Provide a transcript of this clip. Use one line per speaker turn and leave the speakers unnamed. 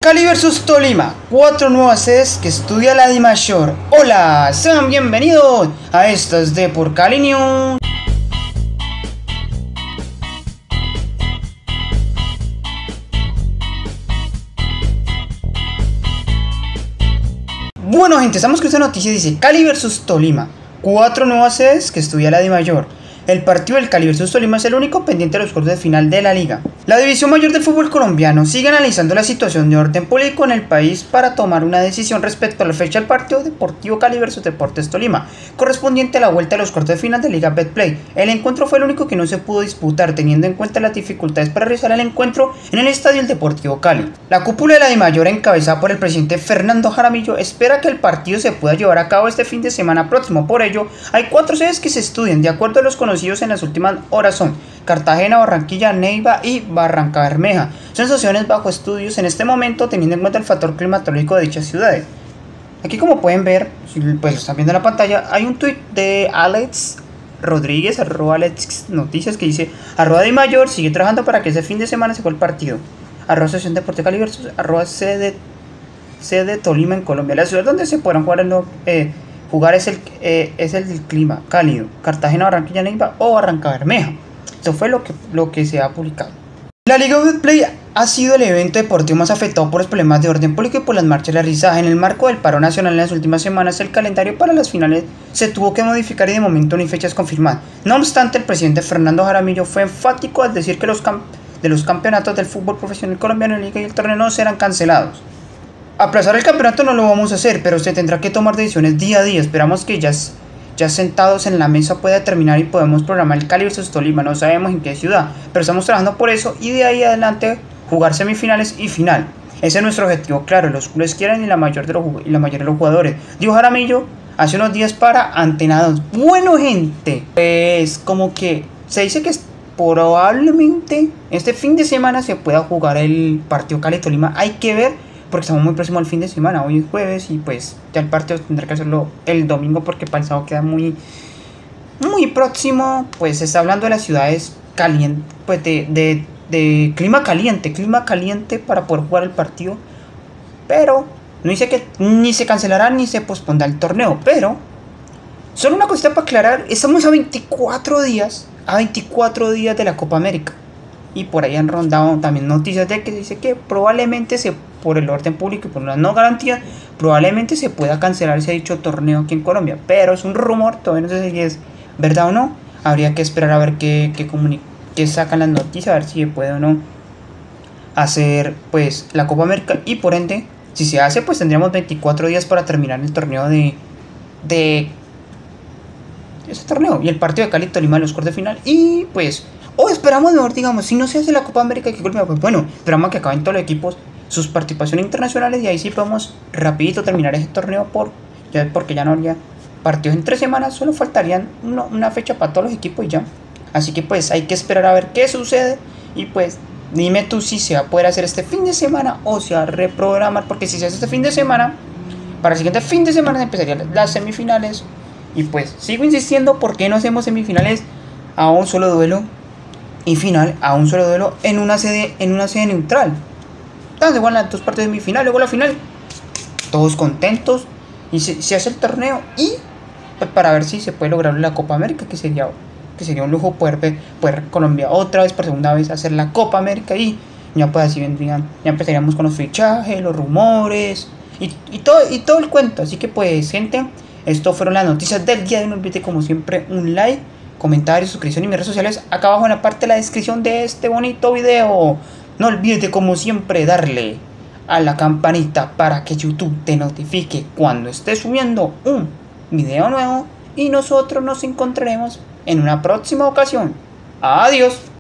Cali vs Tolima, 4 nuevas sedes que estudia la DIMAYOR. Hola, sean bienvenidos a estas de Por Cali News. Bueno gente, estamos con esta noticia, dice Cali vs Tolima, 4 nuevas sedes que estudia la DIMAYOR. El partido del Cali vs Tolima es el único pendiente de los cuartos de final de la liga. La división mayor del fútbol colombiano sigue analizando la situación de orden público en el país para tomar una decisión respecto a la fecha del partido Deportivo Cali vs Deportes Tolima, correspondiente a la vuelta de los cuartos de final de Liga Betplay. El encuentro fue el único que no se pudo disputar, teniendo en cuenta las dificultades para realizar el encuentro en el estadio del Deportivo Cali. La cúpula de la DIMAYOR, encabezada por el presidente Fernando Jaramillo, espera que el partido se pueda llevar a cabo este fin de semana próximo. Por ello, hay 4 sedes que se estudian, de acuerdo a los conocidos en las últimas horas son Cartagena, Barranquilla, Neiva y Barranca Bermeja. Son asociaciones bajo estudios en este momento, teniendo en cuenta el factor climatológico de dichas ciudades. Aquí, como pueden ver, si pues lo están viendo en la pantalla, hay un tweet de Alex Rodríguez, @Alex Noticias, que dice: @DIMAYOR sigue trabajando para que ese fin de semana se juegue el partido. @Asociación Deporte Cali versus sede Tolima en Colombia. La ciudad donde se podrán jugar es el clima cálido: Cartagena, Barranquilla, Neiva o Barranca Bermeja. Eso fue lo que se ha publicado. La Liga Betplay ha sido el evento deportivo más afectado por los problemas de orden público y por las marchas realizadas. En el marco del paro nacional en las últimas semanas, el calendario para las finales se tuvo que modificar y de momento no hay fechas confirmadas. No obstante, el presidente Fernando Jaramillo fue enfático al decir que los campeonatos del fútbol profesional colombiano, la liga y el torneo no serán cancelados. Aplazar el campeonato no lo vamos a hacer, pero se tendrá que tomar decisiones día a día. Esperamos que ya sentados en la mesa pueda determinar y podemos programar el Cali vs Tolima. No sabemos en qué ciudad, pero estamos trabajando por eso y de ahí adelante jugar semifinales y final. Ese es nuestro objetivo, claro. Los clubes quieren y la mayoría de los jugadores, dijo Jaramillo hace unos días para Antenados. Bueno gente, pues como que se dice que probablemente este fin de semana se pueda jugar el partido Cali Tolima. Hay que ver, porque estamos muy próximos al fin de semana. Hoy es jueves y pues ya el partido tendrá que hacerlo el domingo, porque para el sábado queda muy próximo. Pues se está hablando de las ciudades calientes, pues de clima caliente para poder jugar el partido. Pero no dice que ni se cancelará ni se pospondrá el torneo. Pero solo una cosita para aclarar: estamos a 24 días de la Copa América. Y por ahí han rondado también noticias de que dice que probablemente por el orden público y por una no garantía, probablemente se pueda cancelar ese dicho torneo aquí en Colombia. Pero es un rumor, todavía no sé si es verdad o no. Habría que esperar a ver qué sacan las noticias, a ver si se puede o no hacer pues la Copa América. Y por ende, si se hace, pues tendríamos 24 días para terminar el torneo de ese torneo y el partido de Cali Tolima en los cuartos de final. Y pues esperamos mejor, digamos, si no se hace la Copa América que Colombia, pues bueno, esperamos que acaben todos los equipos sus participaciones internacionales y ahí sí podemos rapidito terminar ese torneo porque ya no habría partidos en 3 semanas, solo faltarían una fecha para todos los equipos y ya. Así que pues hay que esperar a ver qué sucede. Y pues dime tú si se va a poder hacer este fin de semana o se va a reprogramar, porque si se hace este fin de semana, para el siguiente fin de semana empezarían las semifinales. Y pues sigo insistiendo, ¿por qué no hacemos semifinales a un solo duelo y final a un solo duelo en una sede neutral? Entonces, igual las 2 partes de semifinal, luego la final, todos contentos, y se hace el torneo. Y pues, para ver si se puede lograr la Copa América, que sería un lujo poder Colombia otra vez por segunda vez hacer la Copa América. Y ya pues así vendrían, ya empezaríamos con los fichajes, los rumores y todo el cuento. Así que pues gente, esto fueron las noticias del día de hoy. No olviden, como siempre, un like, comentarios, suscripción y mis redes sociales acá abajo en la parte de la descripción de este bonito video. No olvides, como siempre, darle a la campanita para que YouTube te notifique cuando esté subiendo un video nuevo. Y nosotros nos encontraremos en una próxima ocasión. Adiós.